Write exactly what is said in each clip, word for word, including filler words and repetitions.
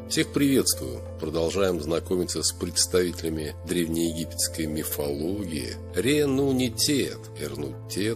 Всех приветствую! Продолжаем знакомиться с представителями древнеегипетской мифологии. Ренунитет, Эрнутет,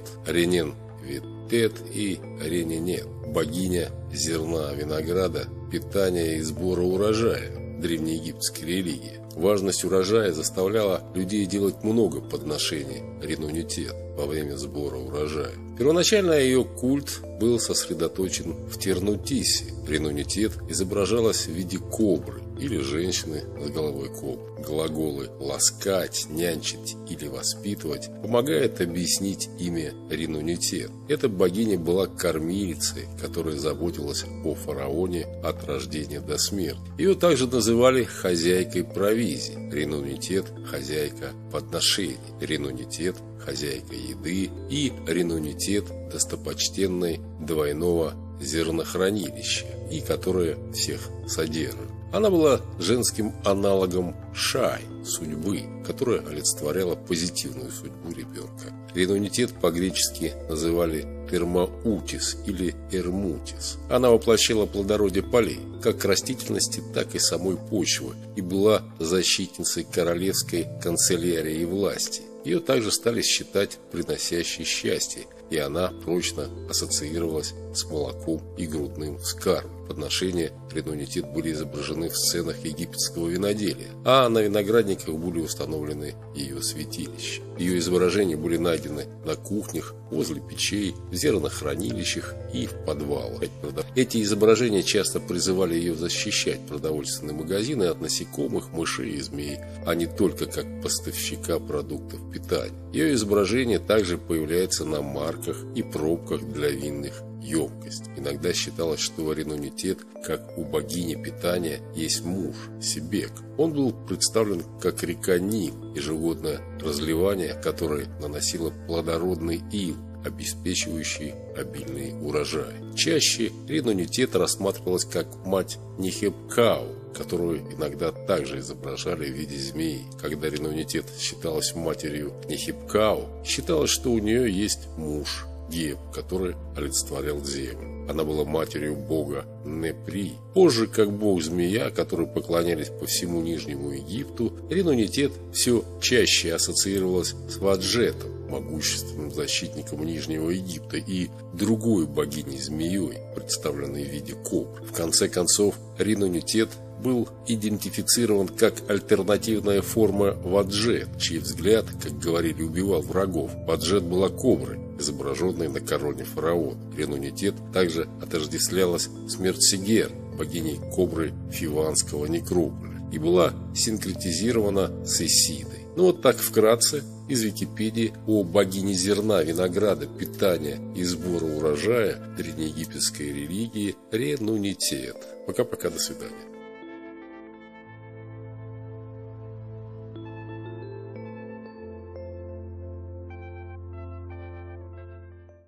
Ренен-Витет и Рененет. Богиня зерна, винограда, питания и сбора урожая древнеегипетской религии. Важность урожая заставляла людей делать много подношений Ренунитет во время сбора урожая. Первоначально ее культ был сосредоточен в Тернутисе. Ренунитет изображалась в виде кобры или женщины с головой кобры. Глаголы «ласкать», «нянчить» или «воспитывать» помогает объяснить имя Ренунитет. Эта богиня была кормилицей, которая заботилась о фараоне от рождения до смерти. Ее также называли хозяйкой провизии. Ренунитет – хозяйка подношений. Ренунитет – хозяйка еды. И Ренунитет – достопочтенной двойного зернохранилища, и которое всех содержит. Она была женским аналогом Шай, судьбы, которая олицетворяла позитивную судьбу ребенка. Ренунитет по-гречески называли Термаутис или Эрмутис. Она воплощала плодородие полей, как растительности, так и самой почвы, и была защитницей королевской канцелярии и власти. Ее также стали считать приносящей счастье, и она прочно ассоциировалась с молоком и грудным скарбом. Подношения Ренунитет были изображены в сценах египетского виноделия, а на виноградниках были установлены ее святилища. Ее изображения были найдены на кухнях, возле печей, в зернохранилищах и в подвалах. Эти изображения часто призывали ее защищать продовольственные магазины от насекомых, мышей и змей, а не только как поставщика продуктов питания. Ее изображение также появляется на марках и пробках для винных емкость. Иногда считалось, что у Ренунитет, как у богини питания, есть муж, Себек. Он был представлен как река Нил, ежегодное разливание, которое наносило плодородный ил, обеспечивающий обильный урожай. Чаще Ренунитет рассматривалась как мать Нехепкау, которую иногда также изображали в виде змеи. Когда Ренунитет считалась матерью Нехепкау, считалось, что у нее есть муж Геб, который олицетворял землю. Она была матерью бога Непри. Позже, как бог-змея, которой поклонялись по всему Нижнему Египту, Ренунитет все чаще ассоциировалась с Ваджетом, могущественным защитником Нижнего Египта, и другой богиней-змеей, представленной в виде кобры. В конце концов, Ренунитет был идентифицирован как альтернативная форма Ваджет, чей взгляд, как говорили, убивал врагов. Ваджет была коброй, изображенной на короне фараона. Ренунитет также отождествлялась с Мертсигер, богиней кобры Фиванского некрополя, и была синкретизирована с Исидой. Ну вот так вкратце из Википедии о богине зерна, винограда, питания и сбора урожая древнеегипетской религии Ренунитет. Пока-пока, до свидания.